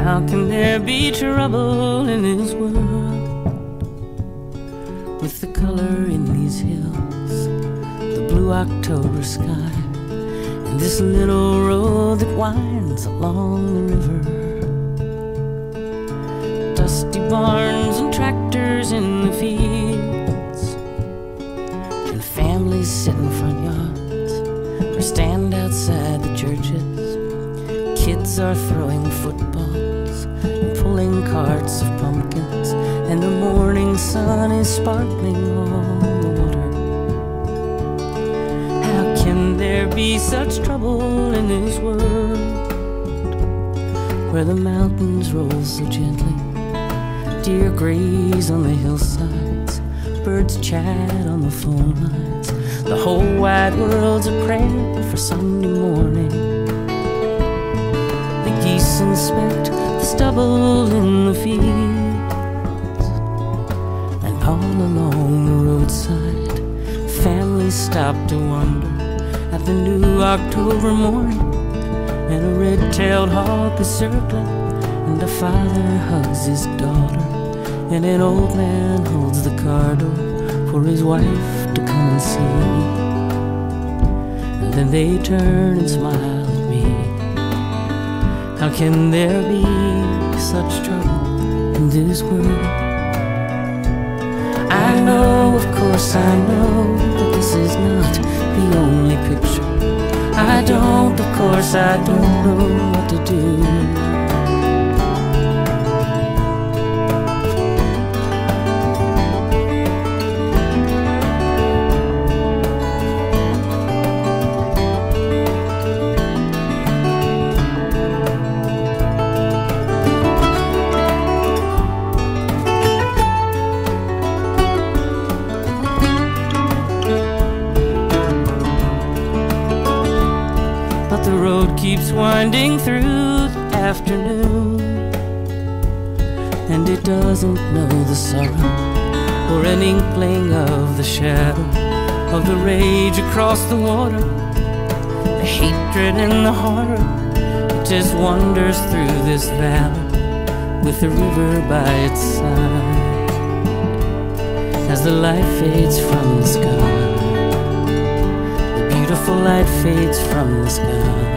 How can there be trouble in this world? With the color in these hills, the blue October sky, and this little road that winds along the river. Dusty barns and tractors in the fields, and families sit in front yards or stand outside the churches. Kids are throwing footballs and pulling carts of pumpkins, and the morning sun is sparkling on the water. How can there be such trouble in this world, where the mountains roll so gently, deer graze on the hillsides, birds chat on the phone lines, the whole wide world's a prayer for Sunday morning. The geese inspect the stubble in the fields, and all along the roadside, families stop to wonder at the new October morning. And a red-tailed hawk is circling, and a father hugs his daughter, and an old man holds the car door for his wife to come and see. And then they turn and smile at me. How can there be such trouble in this world? I know, of course I know, that this is not the only picture. I don't, of course I don't know what to do. The road keeps winding through the afternoon, and it doesn't know the sorrow or an inkling of the shadow of the rage across the water, the hatred and the horror. It just wanders through this valley with the river by its side. As the light fades from the sky, beautiful light fades from the sky.